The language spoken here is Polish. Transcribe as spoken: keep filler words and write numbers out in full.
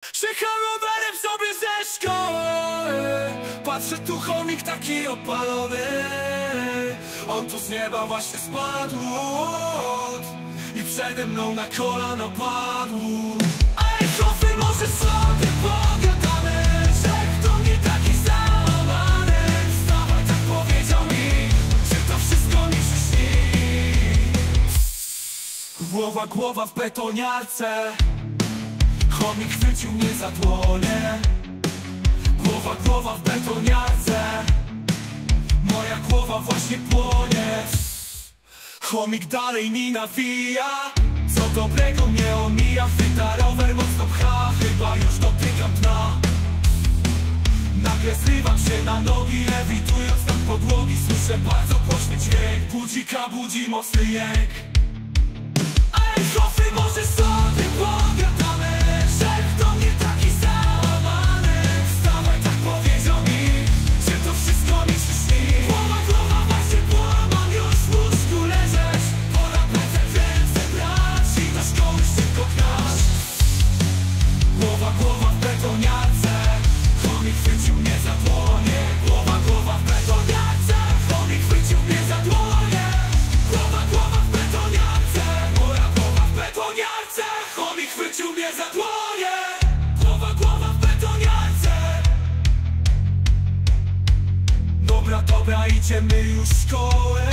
Przyjechał rowerem sobie ze szkoły. Patrzę, tu chomik taki opalony. On tu z nieba właśnie spadł i przede mną na kolana padł. Ej, chłopy, może sobie pogadamy, że kto nie taki załamany. Wstawaj, tak powiedział mi, czy to wszystko mi się śni. Głowa, głowa w betoniarce. Chomik chwycił mnie za dłonie. Głowa, głowa w betoniarce. Moja głowa właśnie płonie. Chomik dalej mi nawija. Co dobrego mnie omija. Chwyta rower, mocno pcha. Chyba już dotykam dna. Nagle zrywam się na nogi, lewitując nad podłogi. Słyszę bardzo głośny dźwięk. Budzika budzi mocny jęk. Ej, chłopy, może sobie pogadamy, że kto mnie taki załamany. Wstawaj, tak powiedział mi, że to wszystko mi się śni. Głowa, głowa właśnie połamam, już w łóżku leżeć. Pora plecem ręce brać i do szkoły szybko gnać. Głowa, głowa w betoniarce. Chomik chwycił mnie za dłonie. Głowa, głowa w betoniarce. Chomik chwycił mnie za dłonie. Głowa, głowa w betoniarce. Moja głowa w betoniarce. Chomik chwycił mnie za dłonie. Głowa, głowa w betoniarce. Dobra, dobra, idziemy już w szkołę.